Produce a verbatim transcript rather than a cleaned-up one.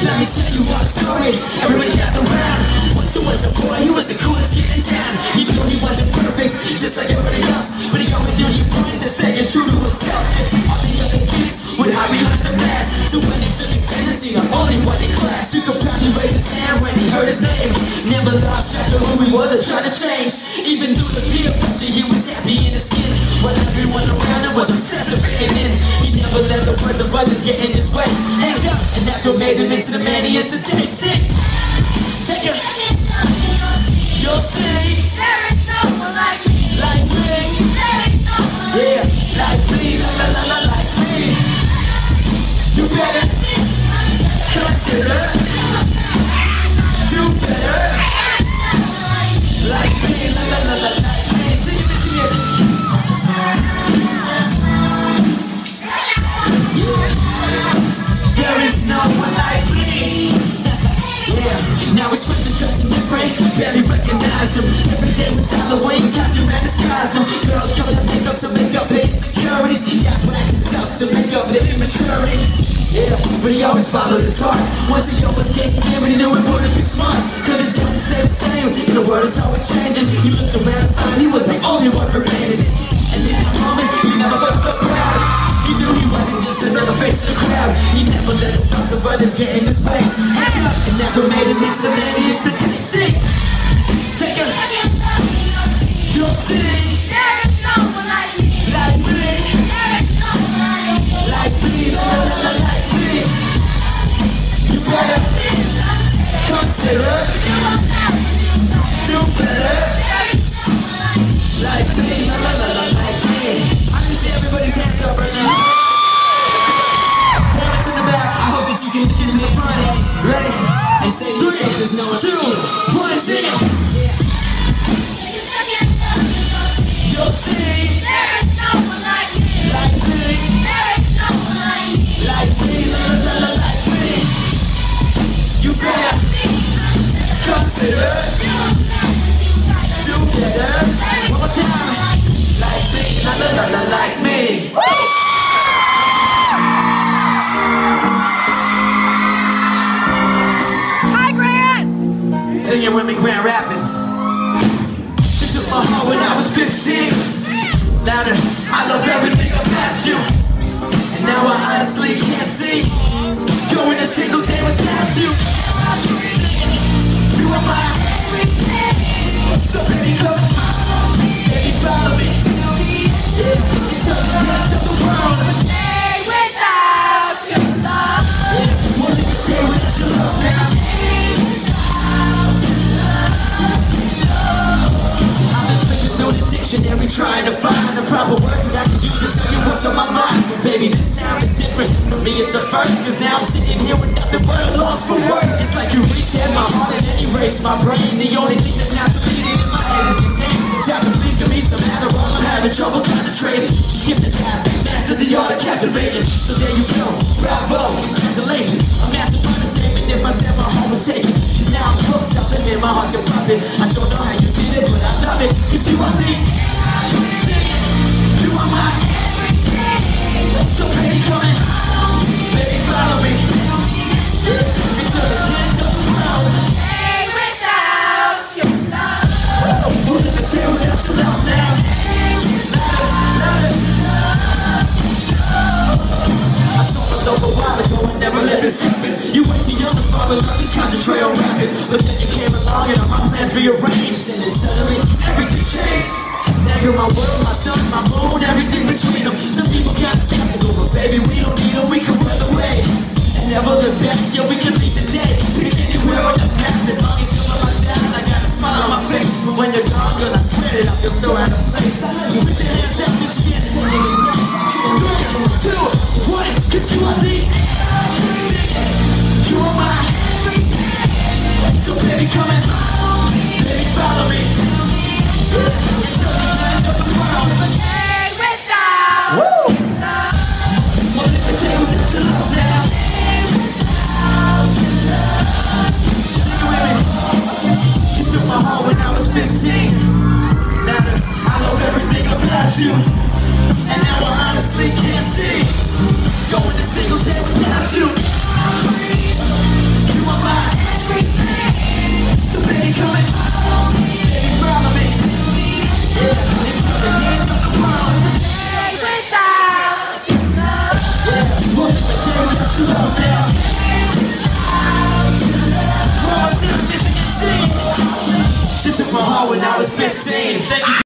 Let me tell you our story. Everybody got around. Once he was a boy, he was the coolest kid in town. He knew he wasn't perfect, just like everybody else, but he always knew he points and staying true to himself. And all the other kids would how he learned to pass. So when he took a tendency, the only one in class who could probably raise his hand when he heard his name. Never lost track of who he was or tried to change. Even through the peer pressure, he was happy in his skin. While everyone around him was obsessed with fitting in. He never let the words of others get in his way. Hands up, and that's what made him into the man he is today. Sing, take it. You'll see there is no one like me, like me. There is no one like yeah, me, like me, la la la la, like me. You better consider, do better, like me, la la la la, like me. Sing it, sing it. Yeah. There is no one like me. Yeah. Now he's switching, dressing different, barely recognized him. Every day was Halloween, costume and disguised him. Girls come to make up to make up for insecurities. Guys were acting tough to make up for their immaturity. Yeah, but he always followed his heart. Once he always came in, but he knew it wouldn't be smart. Couldn't tell him to stay the same, and the world is always changing. He looked around and found he was the only one remaining. And in that moment, he never felt so proud. He knew he wasn't just another face in the crowd. He never let the thoughts of others get in his way. Hands up, and that's what made him into the man he is today. Sing, take it. You'll see there is no one like me, like me. There is no one like me, like me, la la la, like me. You better consider, do better, like me, la la la la, like me. I can see everybody's hands up right now. Parents in the back, I hope that you can look into the front. Ready? And say to yourself, there's no one. Two, one, sing it. You'll see there is no one like me, like me. There is no one like me, like me, la la la la, like me. You better consider, do better. One more time, like me, la la la la, like me. Hi, Grant. Singing with me, Grand Rapids. She took my heart when I was fifteen. Louder, I love everything about you. And now I honestly can't see going a single day without you. You are my everything. So baby, come follow me. Baby, follow me. Yeah, tell the rest of the world. Day without your love. Yeah, one day without your love now. Dictionary trying to find the proper words that I can use to tell you what's on my mind. But baby, this sound is different. For me it's a first, cause now I'm sitting here with nothing but a loss for words. It's like you reset my heart and then erase my brain. The only thing that's not deleted in my head is your name. So doctor, please give me some Adderall, I'm having trouble concentrating. She hypnotized, mastered the art of captivating. So there you go, bravo, congratulations. I'm master by the same, and if I said my heart was taken, cause now I'm hooked up and in my heart's your puppet. I don't know how you did it, but I love it. Cause you are the you are my everything. So baby, come and follow me. Baby, follow me. Yeah, into the ends of the world. Day without your love. We'll live a day without your love now. I told myself a while ago I never let this happen. You went too young to fall in love, just concentrate on rapping. But then you came along and all my plans rearranged. And then suddenly everything changed. Now you're my world, my sun, my moon, everything between them. Some people can't stand to go, but baby, we don't need them, we can run away. And never look back, yo, we can leave the day. We can anywhere on the path, as long as you're by my side. I got a smile on my face, but when you're gone, girl, I swear that I feel so out of place. I love you, put your hands up, bitch, you can't say it. Three, two, one, cause you are the you are my everything. So baby, come and follow me. Baby, follow me. Until the ends of the world. Day without Woo! love. Well, if I tell you that you love now. Sing it with me. She took my heart when I was fifteen. Now I love everything about you. And now I honestly can't see going a single day without you. without your love now. Going to the Michigan Sea. She took my heart when I was fifteen. Thank you.